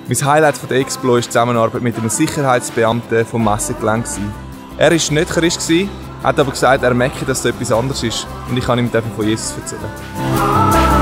Mein Highlight von der Explo war die Zusammenarbeit mit einem Sicherheitsbeamten vom Messegelände. Er war nicht Christ, hat aber gesagt, er merke, dass es etwas anderes ist und ich kann ihm von Jesus erzählen.